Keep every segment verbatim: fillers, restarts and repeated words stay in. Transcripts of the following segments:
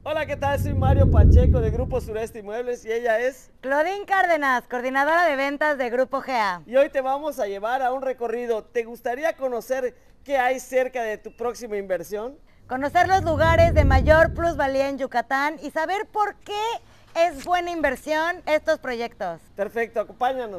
Hola, ¿qué tal? Soy Mario Pacheco de Grupo Sureste Inmuebles y ella es... Claudine Cárdenas, coordinadora de ventas de Grupo G A. Y hoy te vamos a llevar a un recorrido. ¿Te gustaría conocer qué hay cerca de tu próxima inversión? Conocer los lugares de mayor plusvalía en Yucatán y saber por qué es buena inversión estos proyectos. Perfecto, acompáñanos.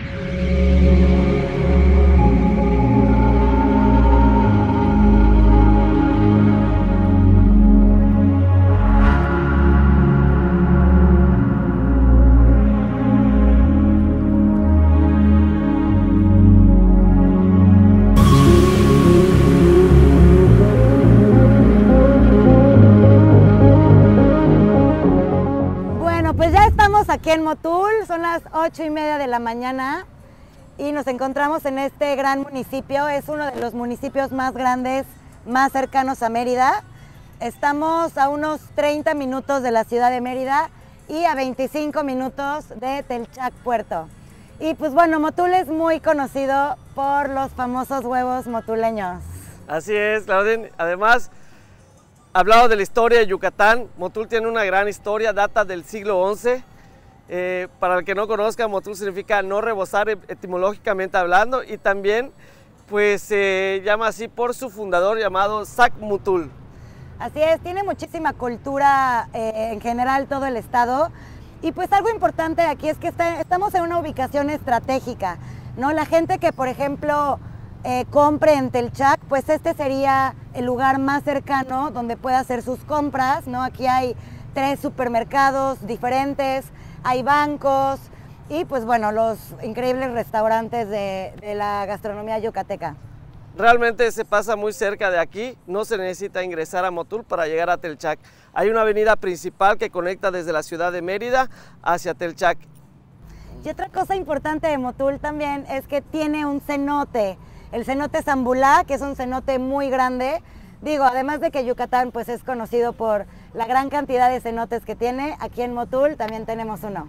Aquí en Motul, son las ocho y media de la mañana y nos encontramos en este gran municipio. Es uno de los municipios más grandes, más cercanos a Mérida. Estamos a unos treinta minutos de la ciudad de Mérida y a veinticinco minutos de Telchac Puerto. Y pues bueno, Motul es muy conocido por los famosos huevos motuleños. Así es, Claudine. Además, hablado de la historia de Yucatán, Motul tiene una gran historia, data del siglo once. Eh, para el que no conozca, Motul significa no rebosar etimológicamente hablando, y también pues se llama así por su fundador llamado Sac Motul. Así es, tiene muchísima cultura eh, en general todo el estado, y pues algo importante aquí es que está, estamos en una ubicación estratégica, ¿no? La gente que por ejemplo eh, compre en Telchac, pues este sería el lugar más cercano donde pueda hacer sus compras, ¿no? Aquí hay tres supermercados diferentes, hay bancos y pues bueno, los increíbles restaurantes de, de la gastronomía yucateca. Realmente se pasa muy cerca de aquí, no se necesita ingresar a Motul para llegar a Telchac. Hay una avenida principal que conecta desde la ciudad de Mérida hacia Telchac. Y otra cosa importante de Motul también es que tiene un cenote, el cenote Zambulá, que es un cenote muy grande. Digo, además de que Yucatán pues es conocido por la gran cantidad de cenotes que tiene, aquí en Motul también tenemos uno.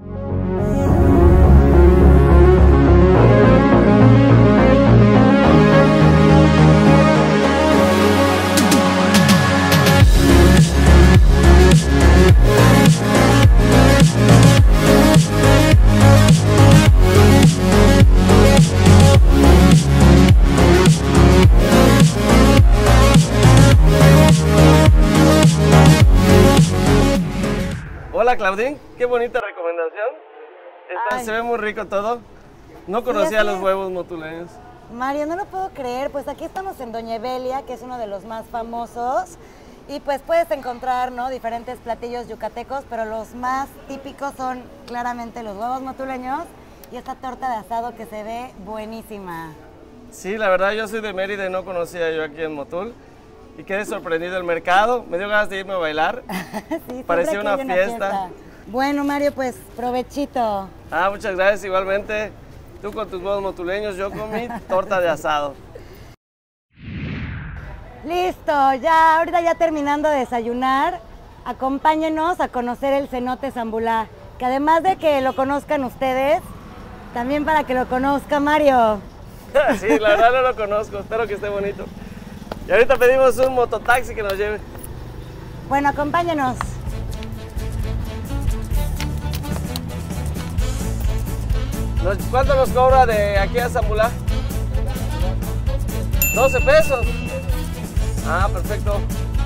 Hola Claudine, qué bonita recomendación. Está, se ve muy rico todo. No conocía sí, los huevos motuleños. Mario, no lo puedo creer, pues aquí estamos en Doña Evelia, que es uno de los más famosos, y pues puedes encontrar, ¿no?, diferentes platillos yucatecos, pero los más típicos son claramente los huevos motuleños y esta torta de asado que se ve buenísima. Sí, la verdad yo soy de Mérida y no conocía yo aquí en Motul. Y quedé sorprendido el mercado, me dio ganas de irme a bailar, sí, parecía una fiesta. una fiesta. Bueno Mario, pues provechito. Ah, muchas gracias, igualmente. Tú con tus huevos motuleños, yo con mi torta de asado. Listo, ya ahorita ya terminando de desayunar, acompáñenos a conocer el cenote Zambulá, que además de que lo conozcan ustedes, también para que lo conozca Mario. Sí, la verdad no lo conozco, espero que esté bonito. Y ahorita pedimos un mototaxi que nos lleve. Bueno, acompáñenos. ¿Cuánto nos cobra de aquí a Zambulá? doce pesos. Ah, perfecto.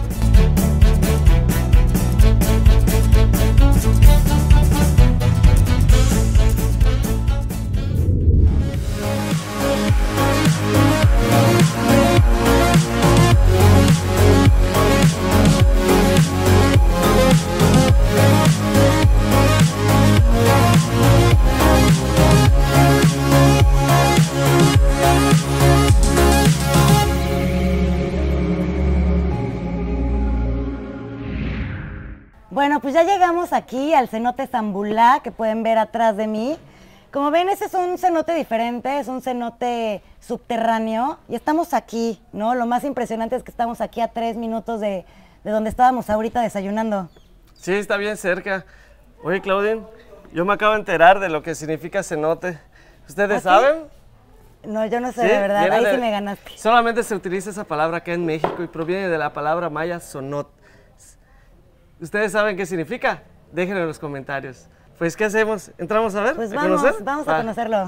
Bueno, pues ya llegamos aquí al cenote Zambulá, que pueden ver atrás de mí. Como ven, ese es un cenote diferente, es un cenote subterráneo y estamos aquí, ¿no? Lo más impresionante es que estamos aquí a tres minutos de, de donde estábamos ahorita desayunando. Sí, está bien cerca. Oye, Claudine, yo me acabo de enterar de lo que significa cenote. ¿Ustedes ¿Ah, sí? saben? No, yo no sé, ¿Sí? de verdad, ahí de, sí me ganaste. Solamente se utiliza esa palabra acá en México y proviene de la palabra maya sonot. ¿Ustedes saben qué significa? Déjenlo en los comentarios. Pues, ¿qué hacemos? ¿Entramos a ver? Pues ¿A vamos, conocer? vamos a Va. conocerlo.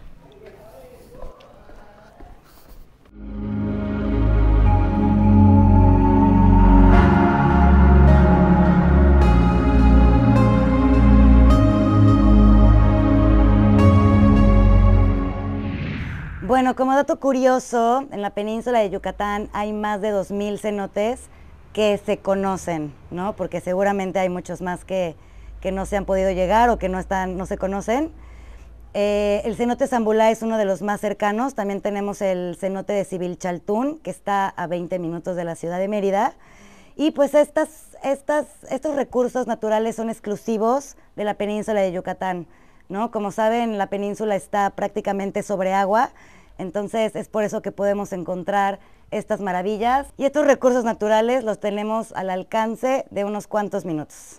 Bueno, como dato curioso, en la península de Yucatán hay más de dos mil cenotes que se conocen, ¿no? Porque seguramente hay muchos más que, que no se han podido llegar o que no, están, no se conocen. Eh, el cenote Zambulá es uno de los más cercanos. También tenemos el cenote de Civilchaltún, que está a veinte minutos de la ciudad de Mérida. Y pues estas, estas, estos recursos naturales son exclusivos de la península de Yucatán, ¿no? Como saben, la península está prácticamente sobre agua, entonces es por eso que podemos encontrar estas maravillas. Y estos recursos naturales los tenemos al alcance de unos cuantos minutos.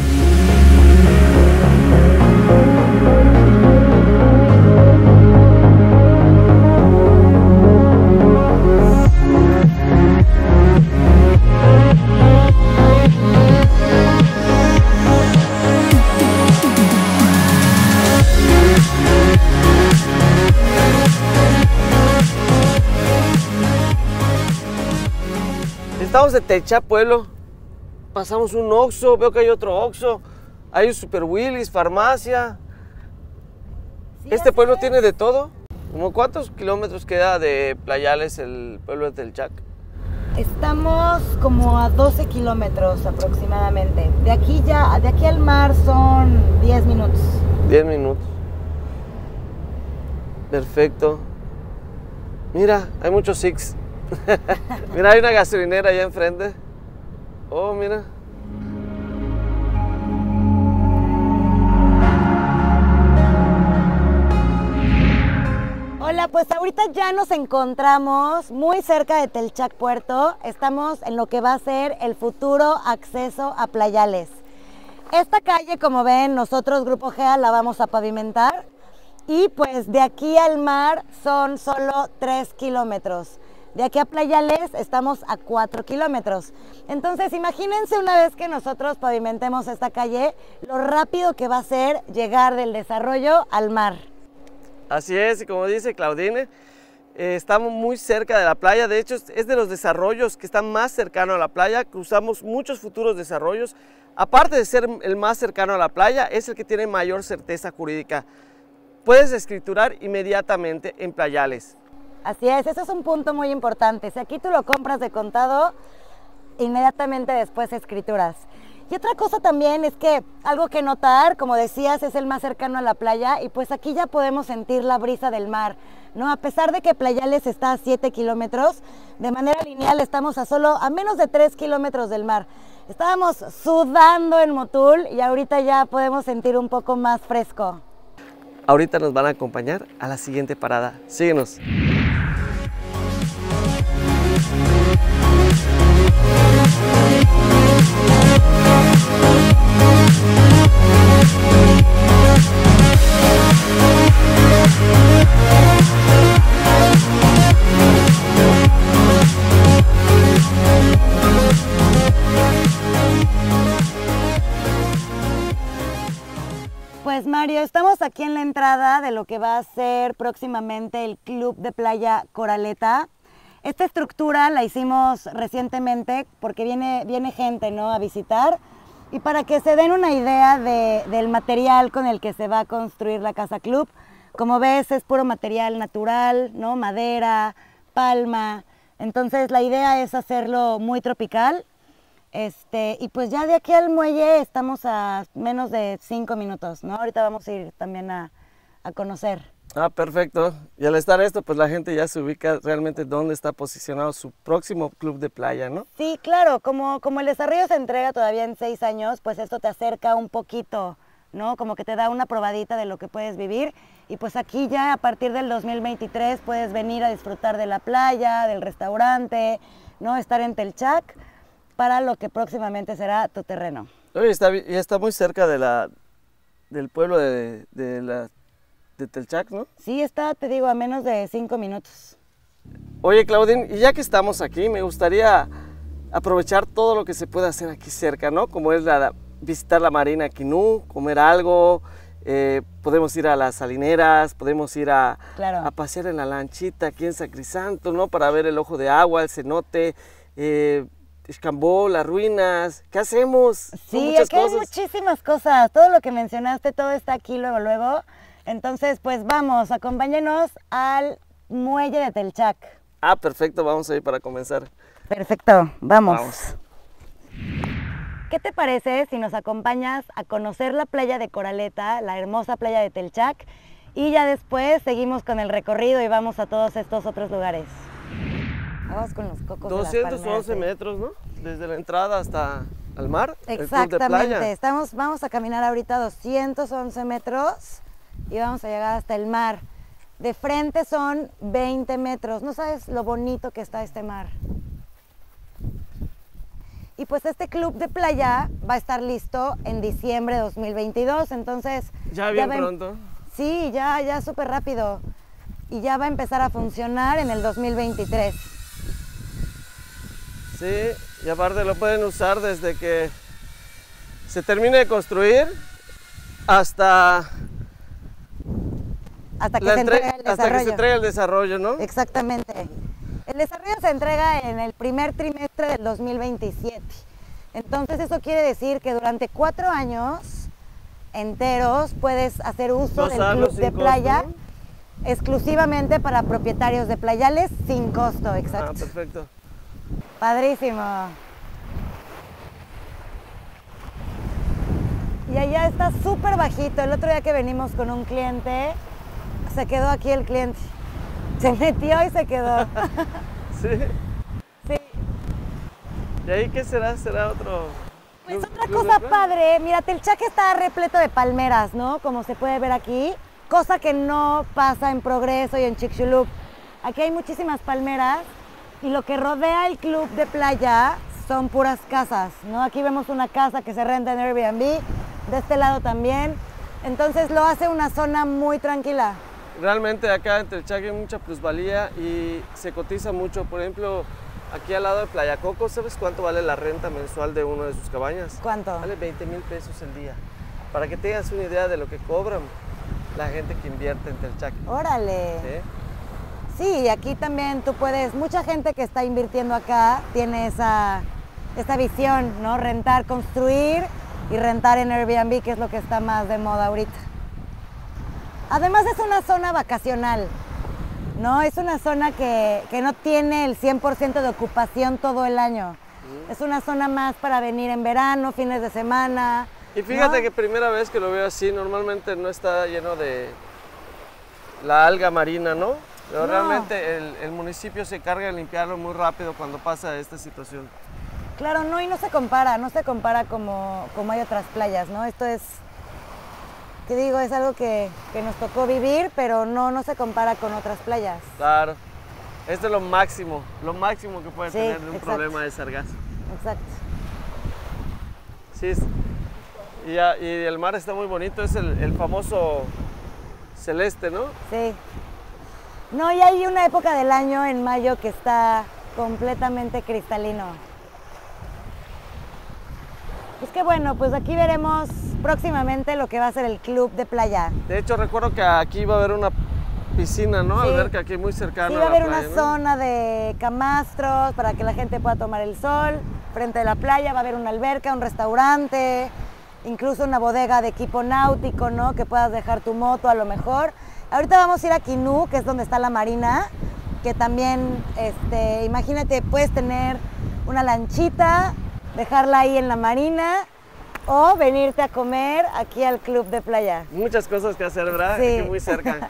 Estamos de Telchac, pueblo. Pasamos un Oxxo, veo que hay otro Oxxo. Hay un Super Willy's, farmacia. Sí, Este pueblo es. tiene de todo. ¿Cómo cuántos kilómetros queda de Playales el pueblo de Telchac? Estamos como a doce kilómetros aproximadamente. De aquí ya, de aquí al mar son diez minutos. diez minutos. Perfecto. Mira, hay muchos Six. Mira, hay una gasolinera allá enfrente. Oh, mira. Hola, pues ahorita ya nos encontramos muy cerca de Telchac Puerto. Estamos en lo que va a ser el futuro acceso a Playales. Esta calle, como ven, nosotros, Grupo Gea, la vamos a pavimentar. Y pues de aquí al mar son solo tres kilómetros. De aquí a Playales estamos a cuatro kilómetros. Entonces, imagínense una vez que nosotros pavimentemos esta calle, lo rápido que va a ser llegar del desarrollo al mar. Así es, y como dice Claudine, eh, estamos muy cerca de la playa. De hecho, es de los desarrollos que están más cercanos a la playa. Cruzamos muchos futuros desarrollos. Aparte de ser el más cercano a la playa, es el que tiene mayor certeza jurídica. Puedes escriturar inmediatamente en Playales. Así es, eso es un punto muy importante. Si aquí tú lo compras de contado, inmediatamente después escrituras. Y otra cosa también es que algo que notar, como decías, es el más cercano a la playa y pues aquí ya podemos sentir la brisa del mar, ¿no? A pesar de que Playales está a siete kilómetros, de manera lineal estamos a solo a menos de tres kilómetros del mar. Estábamos sudando en Motul y ahorita ya podemos sentir un poco más fresco. Ahorita nos van a acompañar a la siguiente parada. Síguenos. Pues Mario, estamos aquí en la entrada de lo que va a ser próximamente el Club de Playa Coraleta. Esta estructura la hicimos recientemente porque viene, viene gente, ¿no?, a visitar y para que se den una idea de, del material con el que se va a construir la Casa Club. Como ves, es puro material natural, ¿no?, madera, palma. Entonces la idea es hacerlo muy tropical. Este, y pues ya de aquí al muelle estamos a menos de cinco minutos, ¿no? Ahorita vamos a ir también a, a conocer. Ah, perfecto. Y al estar esto, pues la gente ya se ubica realmente dónde está posicionado su próximo club de playa, ¿no? Sí, claro, como, como el desarrollo se entrega todavía en seis años, pues esto te acerca un poquito, ¿no? Como que te da una probadita de lo que puedes vivir. Y pues aquí ya a partir del dos mil veintitrés puedes venir a disfrutar de la playa, del restaurante, ¿no? Estar en Telchac para lo que próximamente será tu terreno. Oye, está, ya está muy cerca de la, del pueblo de, de, la, de Telchac, ¿no? Sí, está, te digo, a menos de cinco minutos. Oye, Claudine, y ya que estamos aquí, me gustaría aprovechar todo lo que se puede hacer aquí cerca, ¿no? Como es la, visitar la Marina Quinú, comer algo, eh, podemos ir a las salineras, podemos ir a, claro. a pasear en la lanchita aquí en San Crisanto, ¿no? Para ver el ojo de agua, el cenote, eh, Xcambó, las ruinas. ¿Qué hacemos? Son Sí, muchas aquí hay cosas. muchísimas cosas. Todo lo que mencionaste, todo está aquí luego, luego. Entonces, pues vamos, acompáñenos al muelle de Telchac. Ah, perfecto, vamos a ir para comenzar. Perfecto, vamos. Vamos. ¿Qué te parece si nos acompañas a conocer la playa de Coraleta, la hermosa playa de Telchac, y ya después seguimos con el recorrido y vamos a todos estos otros lugares? Vamos con los cocos doscientos once de las palmeras, metros, ¿no? Desde la entrada hasta el mar. Exactamente. El club de playa. Estamos, vamos a caminar ahorita doscientos once metros y vamos a llegar hasta el mar. De frente son veinte metros. No sabes lo bonito que está este mar. Y pues este club de playa va a estar listo en diciembre de dos mil veintidós, entonces... Ya bien va, pronto. Sí, ya, ya súper rápido. Y ya va a empezar a funcionar en el dos mil veintitrés. Sí, y aparte lo pueden usar desde que se termine de construir hasta, hasta que la se entre... entregue el desarrollo. hasta que se entregue el desarrollo, ¿no? Exactamente. El desarrollo se entrega en el primer trimestre del dos mil veintisiete. Entonces eso quiere decir que durante cuatro años enteros puedes hacer uso del club de playa costo, ¿no? Exclusivamente para propietarios de playales sin costo, exacto. Ah, perfecto. Padrísimo. Y allá está súper bajito. El otro día que venimos con un cliente, se quedó aquí el cliente. Se metió y se quedó. Sí. Sí. ¿Y ahí qué será? ¿Será otro? Pues club- otra club de cosa playa? padre, mira, Telchac está repleto de palmeras, ¿no? Como se puede ver aquí, cosa que no pasa en Progreso y en Chicxulub. Aquí hay muchísimas palmeras y lo que rodea el club de playa son puras casas, ¿no? Aquí vemos una casa que se renta en Airbnb, de este lado también, entonces lo hace una zona muy tranquila. Realmente acá en Telchac hay mucha plusvalía y se cotiza mucho. Por ejemplo, aquí al lado de Playa Coco, ¿sabes cuánto vale la renta mensual de una de sus cabañas? ¿Cuánto? Vale veinte mil pesos el día. Para que tengas una idea de lo que cobran la gente que invierte en Telchac. Órale. ¿Sí? Sí, y aquí también tú puedes, mucha gente que está invirtiendo acá tiene esa, esa visión, ¿no? Rentar, construir y rentar en Airbnb, que es lo que está más de moda ahorita. Además es una zona vacacional, ¿no? Es una zona que, que no tiene el cien por ciento de ocupación todo el año. Mm. Es una zona más para venir en verano, fines de semana. Y fíjate ¿no? que primera vez que lo veo así, normalmente no está lleno de la alga marina, ¿no? Pero No. realmente el, el municipio se encarga de limpiarlo muy rápido cuando pasa esta situación. Claro, no, y no se compara, no se compara como, como hay otras playas, ¿no? Esto es, te digo, es algo que, que nos tocó vivir, pero no, no se compara con otras playas. Claro, esto es lo máximo, lo máximo que puede Sí, tener de un exacto. problema de sargazo. Exacto. Sí, es- y, ya- y el mar está muy bonito, es el, el famoso celeste, ¿no? Sí. No, y hay una época del año en mayo que está completamente cristalino. Pues qué bueno, pues aquí veremos próximamente lo que va a ser el club de playa. De hecho, recuerdo que aquí va a haber una piscina, ¿no? Sí. Alberca aquí muy cercana Sí, a va a la haber playa, una ¿no? zona de camastros para que la gente pueda tomar el sol. Frente de la playa va a haber una alberca, un restaurante, incluso una bodega de equipo náutico, ¿no? Que puedas dejar tu moto a lo mejor. Ahorita vamos a ir a Quinú, que es donde está la marina, que también, este, imagínate, puedes tener una lanchita, dejarla ahí en la marina o venirte a comer aquí al club de playa. Muchas cosas que hacer, ¿verdad? Sí. Aquí muy cerca.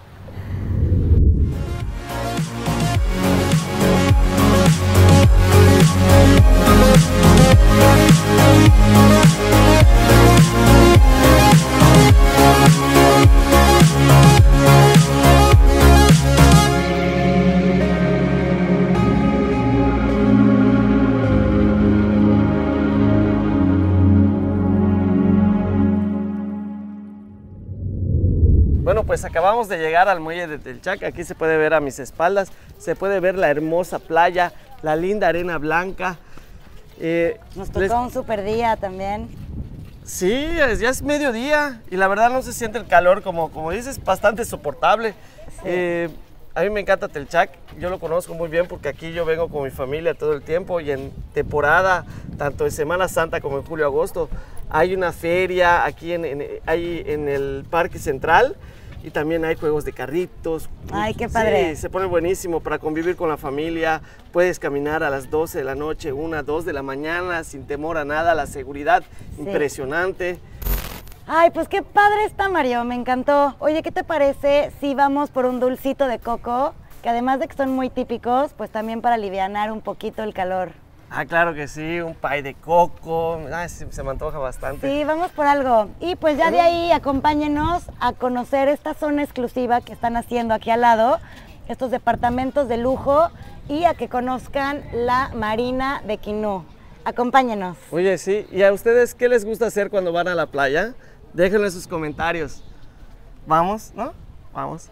Bueno, pues acabamos de llegar al muelle de Telchac. Aquí se puede ver a mis espaldas, se puede ver la hermosa playa, la linda arena blanca. Eh, Nos tocó les- un super día también. Sí, es- ya es mediodía y la verdad no se siente el calor, como, como dices, bastante soportable. Sí. Eh, a mí me encanta Telchac, yo lo conozco muy bien porque aquí yo vengo con mi familia todo el tiempo y en temporada, tanto en Semana Santa como en julio-agosto, hay una feria aquí en, en- hay en el Parque Central y también hay juegos de carritos. Ay, qué padre. Sí, se pone buenísimo para convivir con la familia. Puedes caminar a las doce de la noche, una, dos de la mañana, sin temor a nada. La seguridad, impresionante. Ay, pues qué padre está, Mario, me encantó. Oye, ¿qué te parece si vamos por un dulcito de coco? Que además de que son muy típicos, pues también para alivianar un poquito el calor. Ah, claro que sí, un pay de coco. Ah, sí, se me antoja bastante. Sí, vamos por algo. Y pues ya de ahí acompáñenos a conocer esta zona exclusiva que están haciendo aquí al lado, estos departamentos de lujo, y a que conozcan la Marina de Quinú. Acompáñenos. Oye, sí. ¿Y a ustedes qué les gusta hacer cuando van a la playa? Déjenlo en sus comentarios. ¿Vamos? ¿No? Vamos.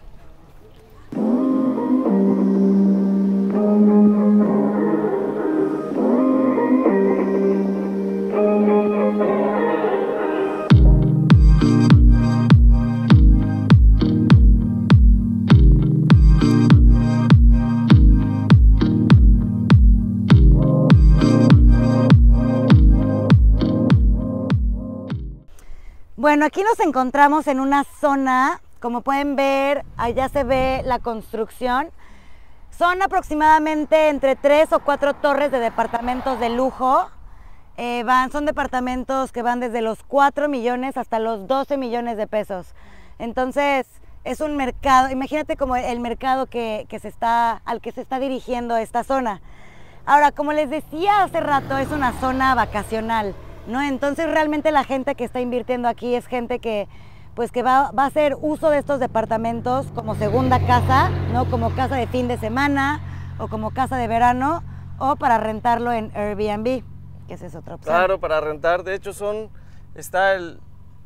Bueno, aquí nos encontramos en una zona, como pueden ver, allá se ve la construcción. Son aproximadamente entre tres o cuatro torres de departamentos de lujo. Eh, van, son departamentos que van desde los cuatro millones hasta los doce millones de pesos. Entonces, es un mercado, imagínate como el mercado que, que se está, al que se está dirigiendo esta zona. Ahora, como les decía hace rato, es una zona vacacional, ¿no? Entonces realmente la gente que está invirtiendo aquí es gente que, pues, que va, va a hacer uso de estos departamentos como segunda casa, ¿no? Como casa de fin de semana o como casa de verano, o para rentarlo en Airbnb, que esa es otra opción. Claro, para rentar. De hecho, son está el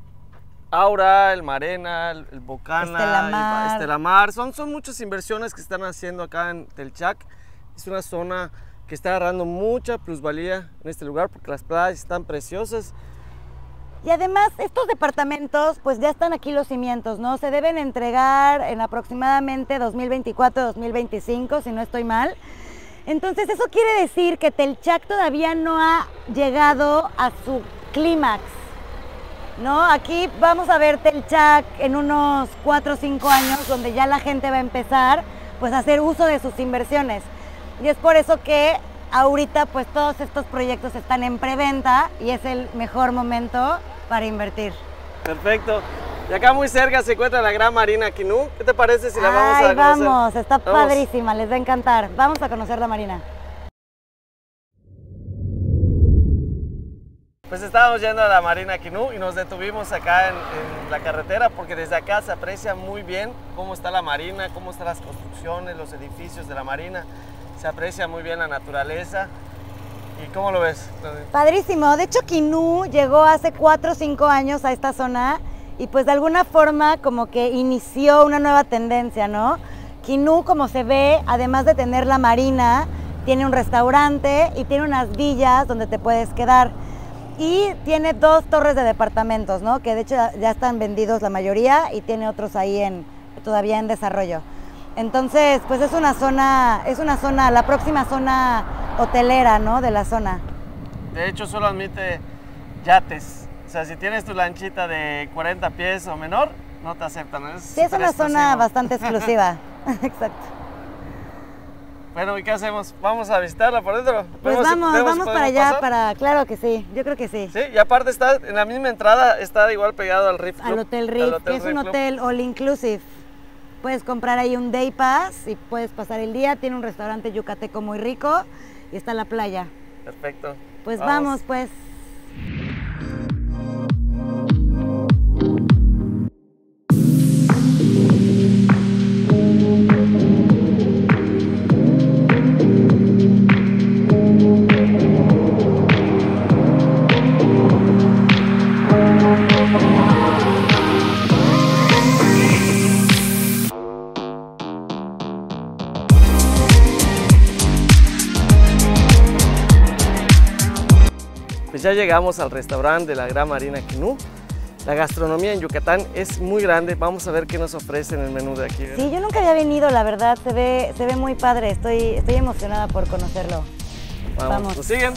Aura, el Marena, el, el Bocana, Estelamar. el Estelamar. Son, son muchas inversiones que están haciendo acá en Telchac. Es una zona que está agarrando mucha plusvalía en este lugar porque las playas están preciosas. Y además estos departamentos, pues ya están aquí los cimientos, ¿no? Se deben entregar en aproximadamente dos mil veinticuatro, dos mil veinticinco, si no estoy mal. Entonces eso quiere decir que Telchac todavía no ha llegado a su clímax, ¿no? Aquí vamos a ver Telchac en unos cuatro o cinco años, donde ya la gente va a empezar, pues, a hacer uso de sus inversiones. Y es por eso que ahorita, pues, todos estos proyectos están en preventa y es el mejor momento para invertir. Perfecto. Y acá muy cerca se encuentra la Gran Marina Quinú. ¿Qué te parece si la vamos a Ay, conocer? vamos, está Vamos. padrísima, les va a encantar. Vamos a conocer la Marina. Pues estábamos yendo a la Marina Quinú y nos detuvimos acá en, en la carretera porque desde acá se aprecia muy bien cómo está la marina, cómo están las construcciones, los edificios de la marina. Se aprecia muy bien la naturaleza. ¿Y cómo lo ves? Padrísimo. De hecho, Quinú llegó hace cuatro o cinco años a esta zona y pues de alguna forma como que inició una nueva tendencia, ¿no? Quinú, como se ve, además de tener la marina, tiene un restaurante y tiene unas villas donde te puedes quedar. Y tiene dos torres de departamentos, ¿no? Que de hecho ya están vendidos la mayoría y tiene otros ahí en, todavía en desarrollo. Entonces, pues es una zona, es una zona, la próxima zona hotelera, ¿no? De la zona. De hecho, solo admite yates. O sea, si tienes tu lanchita de cuarenta pies o menor, no te aceptan. Es Sí, es una zona bastante exclusiva. Exacto. Bueno, ¿y qué hacemos? ¿Vamos a visitarla por dentro? Pues ¿Vemos si- vamos, vemos si vamos para podemos allá, pasar? para, claro que sí, yo creo que sí. Sí, y aparte está en la misma entrada, está igual pegado al Riff Club. Al Hotel al Riff, Hotel que es un Riff Club. hotel all inclusive. Puedes comprar ahí un day pass y puedes pasar el día. Tiene un restaurante yucateco muy rico y está la playa. Perfecto. Pues vamos, pues. ya llegamos al restaurante de la Gran Marina Quinú. La gastronomía en Yucatán es muy grande, vamos a ver qué nos ofrecen en el menú de aquí. ¿Verdad? Sí, yo nunca había venido, la verdad, se ve, se ve muy padre, estoy, estoy emocionada por conocerlo. Vamos, Vamos. ¿nos siguen?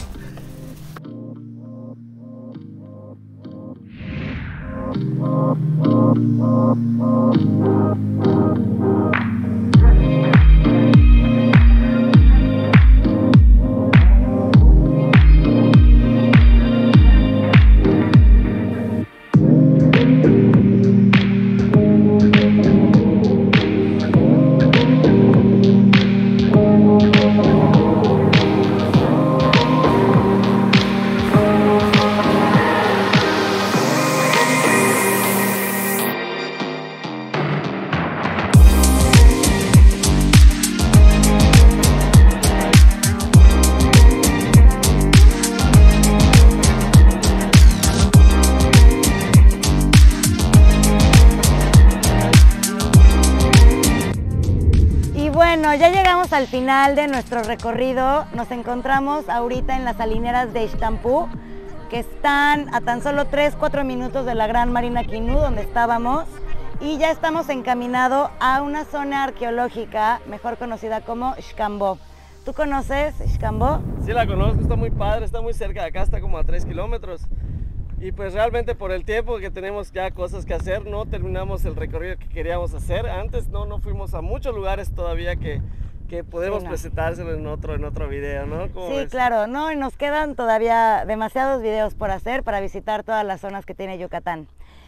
Bueno, ya llegamos al final de nuestro recorrido. Nos encontramos ahorita en las salineras de Ixtampú, que están a tan solo tres cuatro minutos de la Gran Marina Quinú, donde estábamos. Y ya estamos encaminados a una zona arqueológica, mejor conocida como Xcambó. ¿Tú conoces Xcambó? Sí, la conozco, está muy padre, está muy cerca de acá, está como a tres kilómetros. Y pues realmente por el tiempo que tenemos ya cosas que hacer, no terminamos el recorrido que queríamos hacer. Antes no, no fuimos a muchos lugares todavía que, que podemos sí, no. presentárselo en otro, en otro video, ¿no? Sí, ves? Claro, no, y nos quedan todavía demasiados videos por hacer para visitar todas las zonas que tiene Yucatán.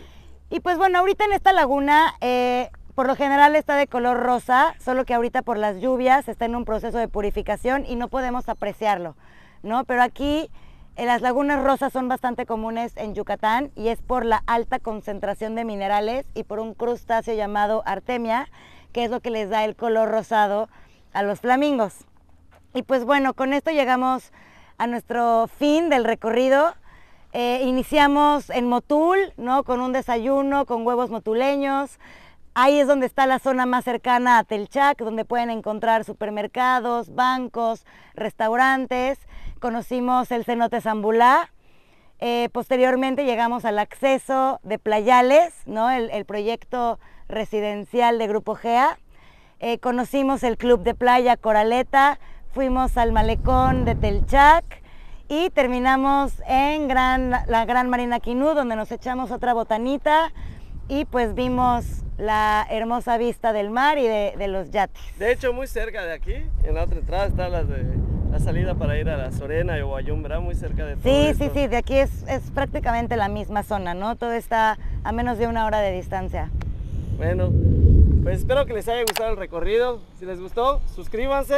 Y pues bueno, ahorita en esta laguna, eh, por lo general está de color rosa, solo que ahorita por las lluvias está en un proceso de purificación y no podemos apreciarlo, ¿no? Pero aquí eh, las lagunas rosas son bastante comunes en Yucatán y es por la alta concentración de minerales y por un crustáceo llamado artemia, que es lo que les da el color rosado a los flamingos. Y pues bueno, con esto llegamos a nuestro fin del recorrido. Eh, iniciamos en Motul, ¿no? Con un desayuno, con huevos motuleños. Ahí es donde está la zona más cercana a Telchac, donde pueden encontrar supermercados, bancos, restaurantes. Conocimos el cenote Zambulá. Eh, posteriormente llegamos al acceso de Playales, ¿no? el, el proyecto residencial de Grupo Gea. Eh, conocimos el club de playa Coraleta, fuimos al malecón de Telchac y terminamos en Gran, la Gran Marina Quinú, donde nos echamos otra botanita y pues vimos la hermosa vista del mar y de, de los yates. De hecho, muy cerca de aquí, en la otra entrada está la, de, la salida para ir a la Sorena y Guayum, ¿verdad? Muy cerca de todo Sí, esto. sí, sí, de aquí es, es prácticamente la misma zona, ¿no? Todo está a menos de una hora de distancia. Bueno, pues espero que les haya gustado el recorrido. Si les gustó, suscríbanse.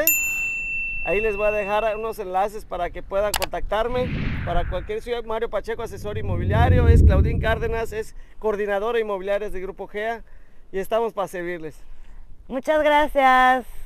Ahí les voy a dejar unos enlaces para que puedan contactarme. Para cualquier ciudad, Mario Pacheco, asesor inmobiliario. Es Claudín Cárdenas, es coordinadora inmobiliaria de Grupo Gea. Y estamos para servirles. Muchas gracias.